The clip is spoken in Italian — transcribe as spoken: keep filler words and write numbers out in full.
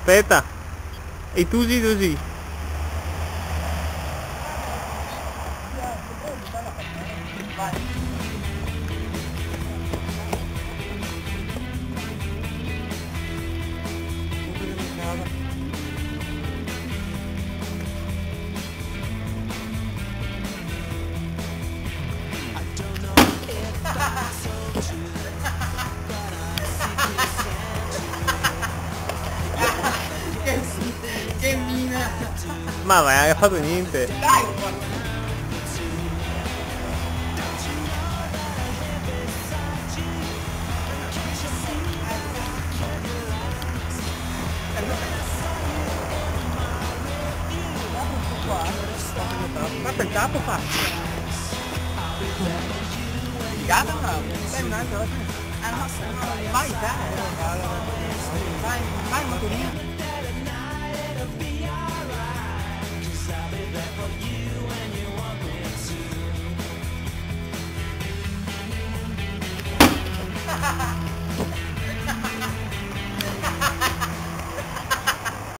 Aspetta. E tu sì, tu sì. Che, che mina! Ma vai, ha fatto niente. Dai! Guarda il capo fa! Figata bravo! Dai un altro! Ah no, vai dai! Vai, vai motorino!